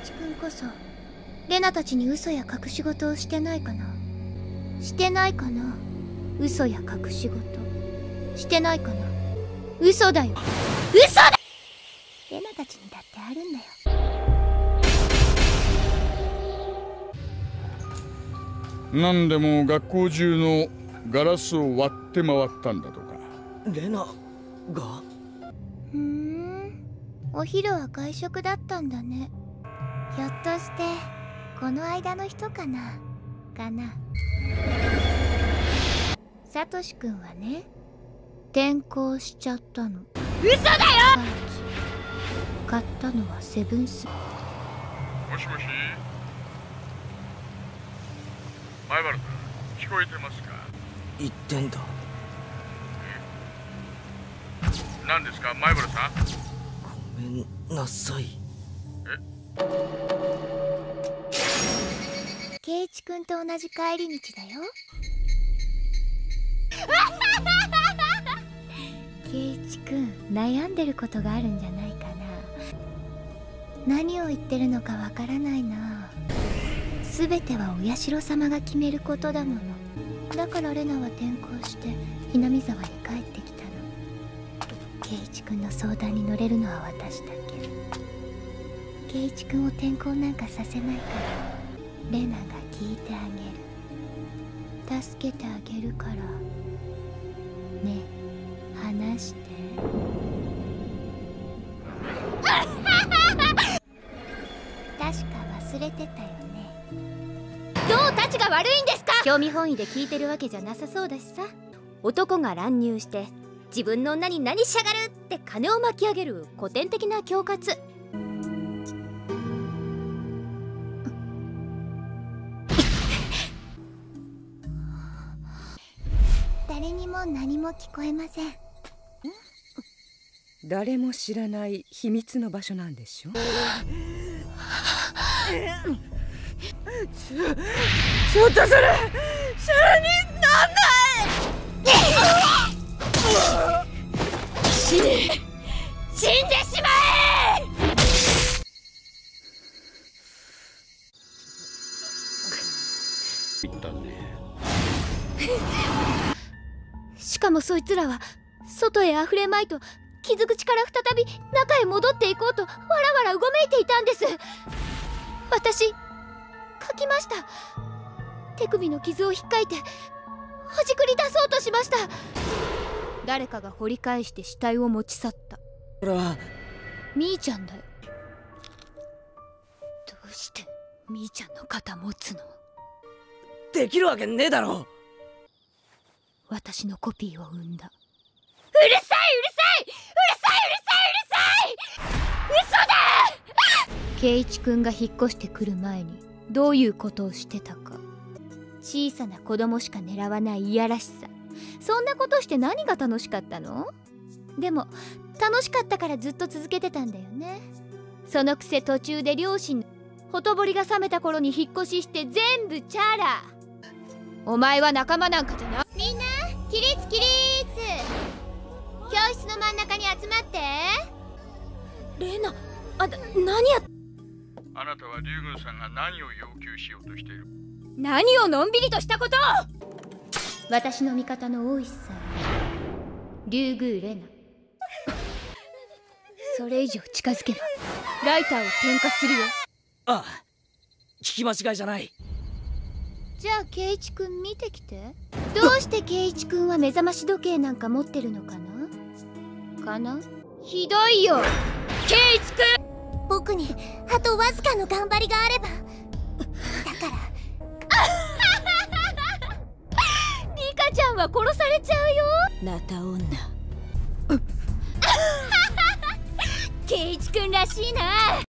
一君こそレナたちに嘘や隠し事をしてないかな。してないかな。嘘や隠し事してないかな。嘘だよ、嘘だ。レナたちにだってあるんだよ。 何でも学校中のガラスを割って回ったんだとか。 レナが？ お昼は外食だったんだね。ひょっとしてこの間の人かな。サトシ君はね、転校しちゃったの。嘘だよ。買ったのはセブンス。 もしもし、前原さん、聞こえてますか？ 言ってんだ。 何ですか、前原さん？ ごめんなさい。 圭一君と同じ帰り道だよ。圭一君、悩んでることがあるんじゃないかな。何を言ってるのかわからないな。全てはお社様が決めることだもの。だからレナは転校してひなみ沢に帰ってきたの。圭一君の相談に乗れるのは私だけ。圭一君を転校なんかさせないからレナが聞いてあげる。助けてあげるからね。話して。確か忘れてたよね。どうたちが悪いんですか？興味本位で聞いてるわけじゃなさそうだしさ。男が乱入して自分の女に何しやがるって金を巻き上げる古典的な恐喝。誰にも何も聞こえません。 誰も知らない秘密の場所なんでしょ。 ちょっとそれになんない。死んでしまえ。 言ったね。 しかもそいつらは外へあふれまいと傷口から再び中へ戻っていこうとわらわらうごめいていたんです。私書きました。手首の傷をひっかいてほじくり出そうとしました。誰かが掘り返して死体を持ち去った。 ほら、 みーちゃんだよ。どうしてみーちゃんの肩持つの？ できるわけねえだろ。 私のコピーを生んだ。 うるさい。嘘だ。 圭一君が引っ越してくる前にどういうことをしてたか。小さな子供しか狙わないいやらしさ。そんなことして何が楽しかったの？でも楽しかったからずっと続けてたんだよね。そのくせ途中で両親のほとぼりが冷めた頃に引っ越しして全部チャラ。お前は仲間なんかじゃない。みんな起立。教室の真ん中に集まって。レナ、何や。 あなたは竜宮さんが何を要求しようとしている？ 何をのんびりとしたことを。私の味方の大石さん、竜宮レナ。それ以上近づけばライターを点火するよ。 ああ、聞き間違いじゃない。 じゃあ圭一君見てきて。どうして圭一君は目覚まし時計なんか持ってるのかな？ひどいよ圭一君。僕にあとわずかの頑張りがあれば。だからリカちゃんは殺されちゃうよ。 ナタ女。 圭一君らしいな。